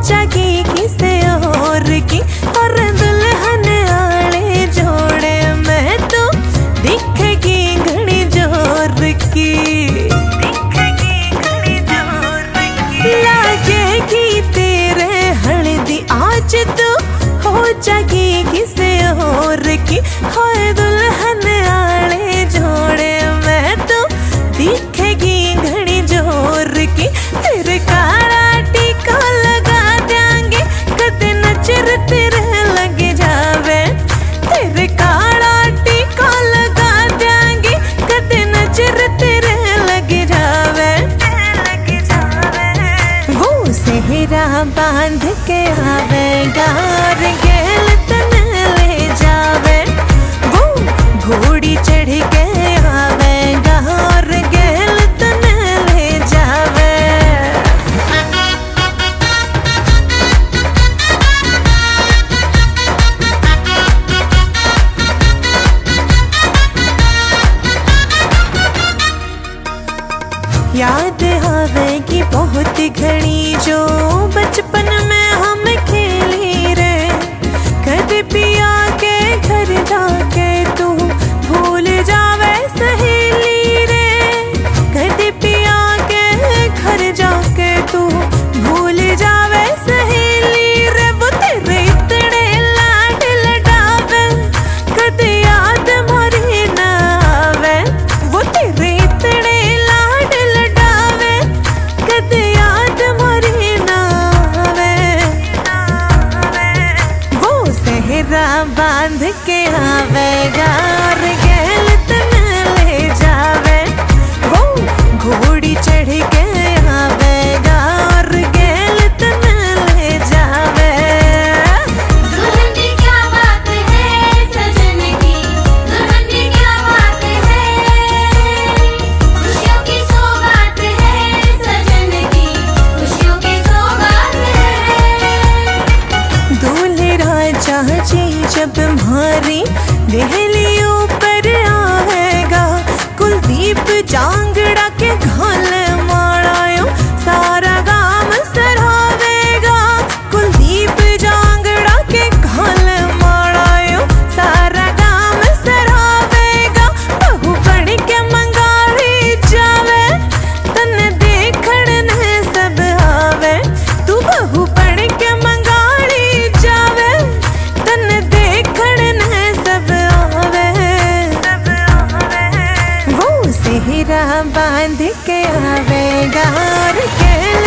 जागी किसे और की, और दुल्हन आले जोड़े में तो दिखेगी घड़ी जोर की, लागेगी तेरे हल्दी आज तो हो जागी किसे और की, हाय दुल्हन आले जोड़े में तो दिखेगी घड़ी जोर की। तेरे काला टीका लगा देंगे कदे नजर तेरे लग जावे, तेरे काला टीका लगा देंगे कदे नजर तेरे लग जावे, वो सेहरा बांध के आवेगा और गेल तने ले जावे, वो घोड़ी चढ़ के आवेगा और गेल तने ले जावे। याद आवेगी बहुत घड़ी जो बचपन में हम खेली रे, कद पिया के घर जाके तू भूल जावे सहेली रे, कद पिया के घर जाके तू भूल जावे सहेली रे, वो तेरे इतने लाड लडावे कद याद मारी ना आवे, वो तेरे इतने लाड लडावे कद याद मारी ना आवे, वो सेहरा बांध के आवेगा और गेल तने ले जावे, वो घोड़ी चढ़ के आवेगा और गेल तने ले जावे। दुल्हन की क्या बात है सजन की, दुल्हन की क्या बात है, खुशियों की सौगात है सजन की, खुशियों की सौगात है। दूल्हे राजा जी जब मारी देहलियों पर आएगा, कुलदीप जांगड़ा के घाल माड़ायो सारा गाम सरावेगा, कुलदीप जांगड़ा के घाल माड़ायो सारा गाम सरावेगा, बहू बन के मंगाड़ी जावे तन देखण ने सब आवे, तू बहू बन के मंगाड़ी जावे तन देखण ने सब आवे, वो सेहरा बांध के आवेगा और